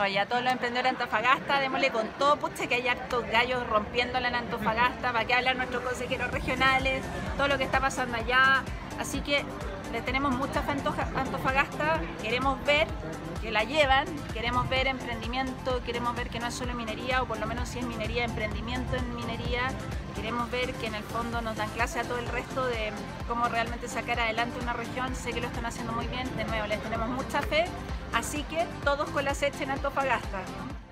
Oye, a todos los emprendedores de Antofagasta, démosle con todo, pucha, que hay hartos gallos rompiéndola en Antofagasta, para que hablan nuestros consejeros regionales, todo lo que está pasando allá. Así que le tenemos mucha fe a Antofagasta, queremos ver que la llevan, queremos ver emprendimiento, queremos ver que no es solo minería, o por lo menos si es minería, emprendimiento en minería. Queremos ver que en el fondo nos dan clase a todo el resto de cómo realmente sacar adelante una región. Sé que lo están haciendo muy bien, de nuevo les tenemos mucha fe, así que todos con la secha en Antofagasta.